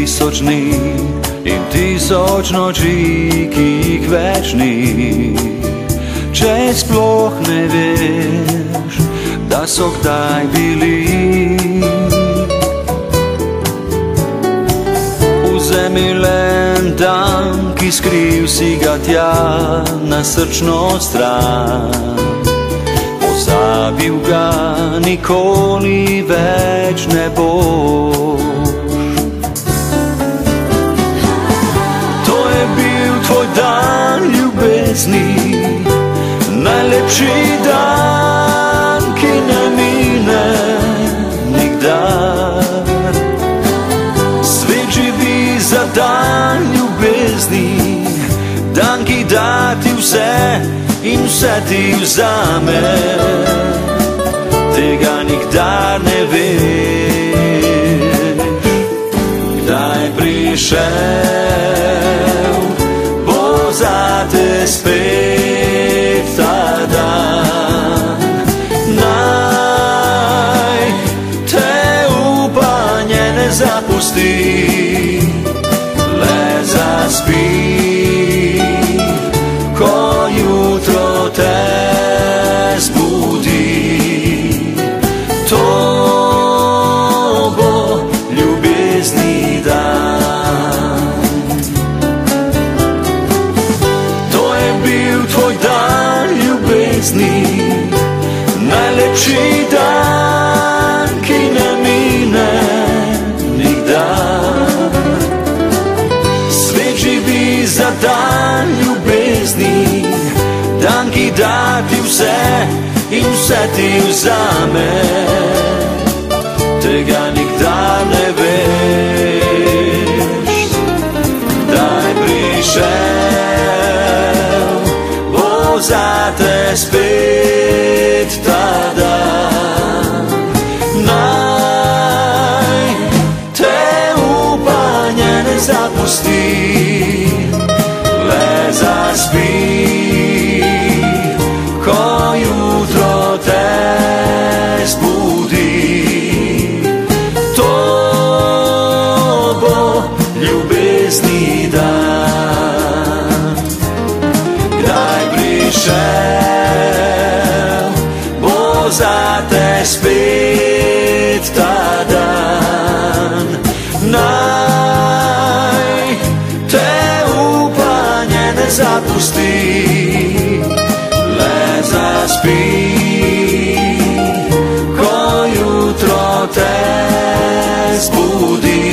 tisočný in tisoč noči, ki jih več ni. Če sploh ne veš, da so kdaj bili. Vzemi le en dan, ki skriv si ga tja na srčno stran. Pozabil ga nikoli več ne boš. To je bil tvoj dan ljubezni, najlepši dan, ki ne mine nikdar. Svet živi za dan ljubezni, dan, ki da ti vse in vse ti vzame. Tega nikdar ne veš, kdaj prišel bo zate spet ta dan. Naj te upanje ne zapusti, le zaspi, ko jutro te zbudi. To bo ljubezni dan. To je bil tvoj dan ljubezni, najlepši dan, ki ne mine nikdar. Svet živi za dan ljubezni, dan, ki da ti vse in vse ti vzame. Tega nikdar ne veš, kdaj prišel bo zate spet ta dan. Naj te upanje ne zapusti, le zaspi, ko jutro te zbudi. To bo ljubezni dan. Kdaj prišel bo zate spet ta dan. Naj te upanje ne zapusti, le zaspi, ko jutro te zbudi.